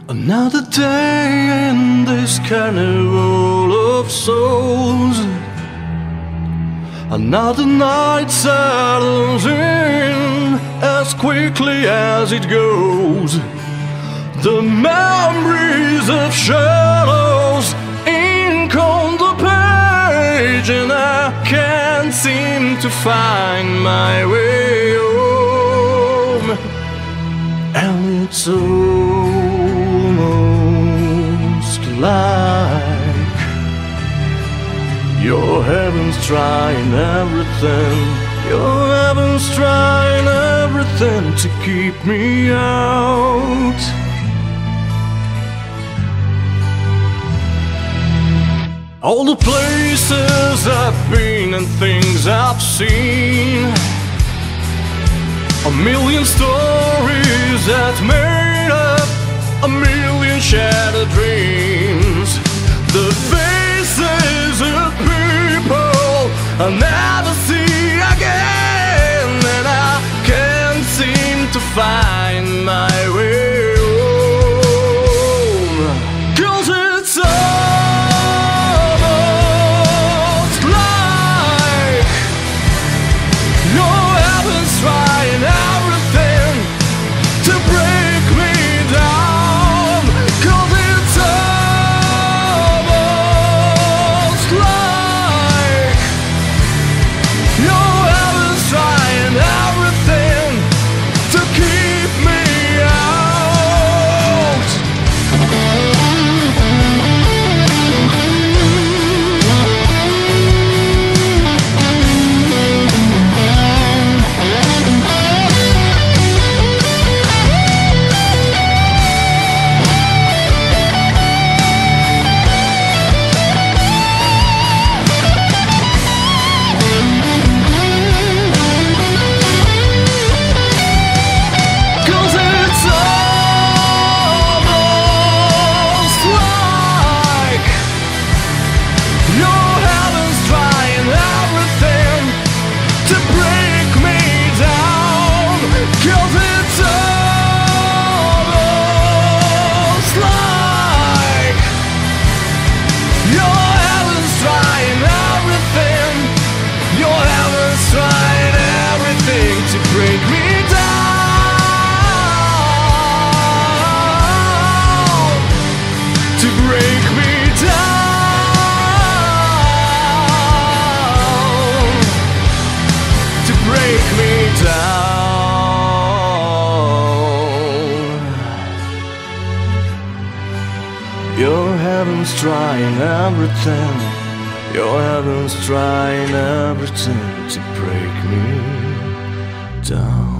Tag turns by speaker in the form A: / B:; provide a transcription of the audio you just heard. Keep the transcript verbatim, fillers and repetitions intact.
A: Another day in this carnival of souls. Another night settles in as quickly as it goes. The memories of shadows ink on the page, and I can't seem to find my way home. And it's almost like your heaven's trying everything. Your heaven's trying everything to keep me out. All the places I've been and things I've seen, a million stories that made up a million shattered dreams. The faces of people I'll never see again, and I can't seem to find my way home. 'Cause it's almost like your heaven's trying everything to break me down. 'Cause it's almost like your heaven's trying everything to keep me out. Your heaven's trying everything. Your heaven's trying everything to break me down.